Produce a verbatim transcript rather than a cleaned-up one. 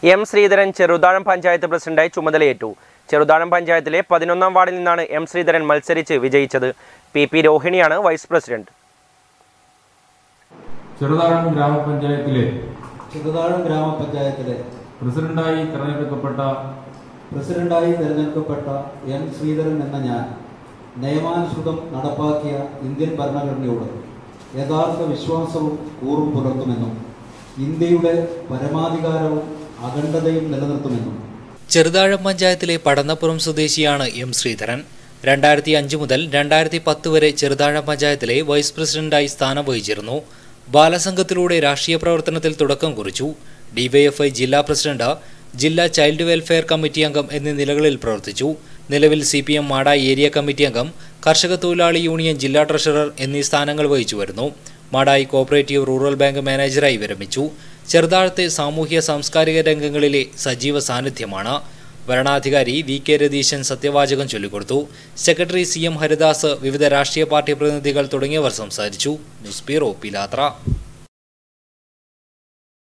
M Sreedharan Cheruthazham panchayat പ്രസിഡന്റായി ചുമതലയേറ്റു. ചെറുതാഴം പഞ്ചായത്തിലെ പതിനൊന്നാം വാർഡിൽ നിന്നാണ് എം ശ്രീധരൻ മത്സരിച്ച് വിജയിച്ചത്. പി പി രോഹിണിയാണ് വൈസ് പ്രസിഡന്റ്. ചെറുതാഴം ഗ്രാമപഞ്ചായത്തിലെ ചെറുതാഴം ഗ്രാമപഞ്ചായത്തിലെ പ്രസിഡന്റായി തെരഞ്ഞെടുക്കപ്പെട്ട പ്രസിഡന്റായി തെരഞ്ഞെടുക്കപ്പെട്ട എം ശ്രീധരൻ എന്ന ഞാൻ നിയമാനുസൃതം നടപ്പാക്കിയ ഇന്ത്യൻ ഭരണഘടനയോട് യഥാർത്ഥ വിശ്വാസവും കൂറും പുലർത്തുമെന്നും ഇന്ത്യയുടെ പരമാധികാരവും അഖണ്ഡതയും നിലനിർത്തുമെന്നും. ചെറുതാഴം പഞ്ചായത്തിലെ പടന്നപ്പുറം സ്വദേശിയാണ് എം ശ്രീധരൻ. രണ്ടായിരത്തി അഞ്ച് മുതൽ രണ്ടായിരത്തി പത്ത് വരെ ചെറുതാഴം പഞ്ചായത്തിലെ വൈസ് പ്രസിഡന്റായി സ്ഥാനം വഹിച്ചിരുന്നു. ബാലസംഘത്തിലൂടെ രാഷ്ട്രീയ പ്രവർത്തനത്തിൽ തുടക്കം കുറിച്ചു. ഡിവൈഎഫ്ഐ ജില്ലാ പ്രസിഡന്റ്, ജില്ലാ ചൈൽഡ് വെൽഫെയർ കമ്മിറ്റി അംഗം എന്നീ നിലകളിൽ പ്രവർത്തിച്ചു. നിലവിൽ C P M Madayi area committee അംഗം, കർഷക തൊഴിലാളി യൂണിയൻ ജില്ലാ ട്രഷറർ എന്നീ സ്ഥാനങ്ങൾ വഹിച്ചു വരുന്നു. മാടായി കോഓപ്പറേറ്റീവ് റൂറൽ ബാങ്ക് മാനേജറായി വിരമിച്ചു. ചെറുതാഴത്തെ സാമൂഹ്യ സാംസ്കാരിക രംഗങ്ങളിലെ സജീവ സാന്നിധ്യമാണ്. വരണാധികാരി വി കെ രതീശൻ സത്യവാചകം ചൊല്ലിക്കൊടുത്തു. സെക്രട്ടറി സി എം ഹരിദാസ്, വിവിധ രാഷ്ട്രീയ പാർട്ടി പ്രതിനിധികൾ തുടങ്ങിയവർ സംസാരിച്ചു. ന്യൂസ് ബ്യൂറോ, പിലാത്ര.